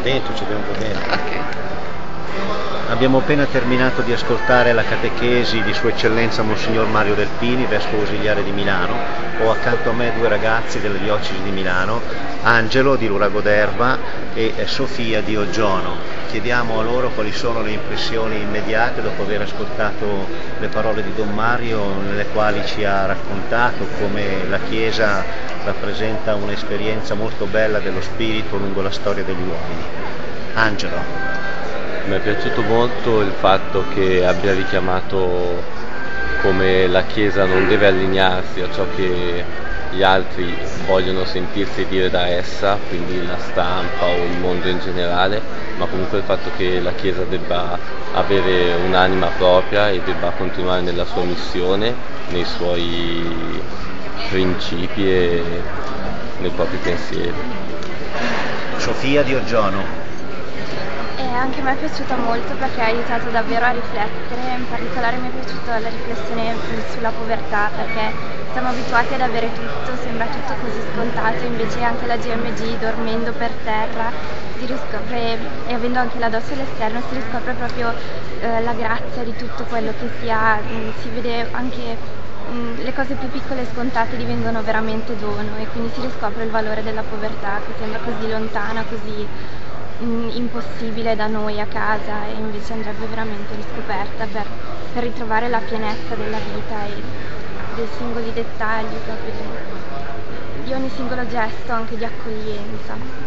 dentro, ci abbiamo dentro. Ok. Abbiamo appena terminato di ascoltare la catechesi di Sua Eccellenza Monsignor Mario Delpini, Vescovo Ausiliare di Milano. Ho accanto a me due ragazzi della diocesi di Milano, Angelo di Lurago d'Erba e Sofia di Oggiono. Chiediamo a loro quali sono le impressioni immediate dopo aver ascoltato le parole di Don Mario, nelle quali ci ha raccontato come la Chiesa rappresenta un'esperienza molto bella dello spirito lungo la storia degli uomini. Angelo. Mi è piaciuto molto il fatto che abbia richiamato come la Chiesa non deve allinearsi a ciò che gli altri vogliono sentirsi dire da essa, quindi la stampa o il mondo in generale, ma comunque il fatto che la Chiesa debba avere un'anima propria e debba continuare nella sua missione, nei suoi principi e nei propri pensieri. Sofia di Oggiono. Anche a me è piaciuta molto perché ha aiutato davvero a riflettere, in particolare mi è piaciuta la riflessione sulla povertà, perché siamo abituati ad avere tutto, sembra tutto così scontato, invece anche la GMG dormendo per terra si riscopre, e avendo anche la dosso all'esterno, si riscopre proprio la grazia di tutto quello che si ha, si vede anche le cose più piccole e scontate divengono veramente dono, e quindi si riscopre il valore della povertà che sembra così lontana, così impossibile da noi a casa, e invece andrebbe veramente riscoperta per ritrovare la pienezza della vita e dei singoli dettagli, proprio di ogni singolo gesto anche di accoglienza.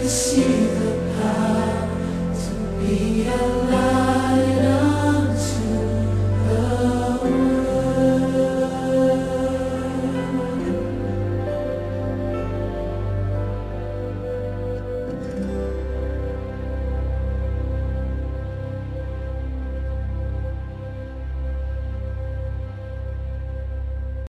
see.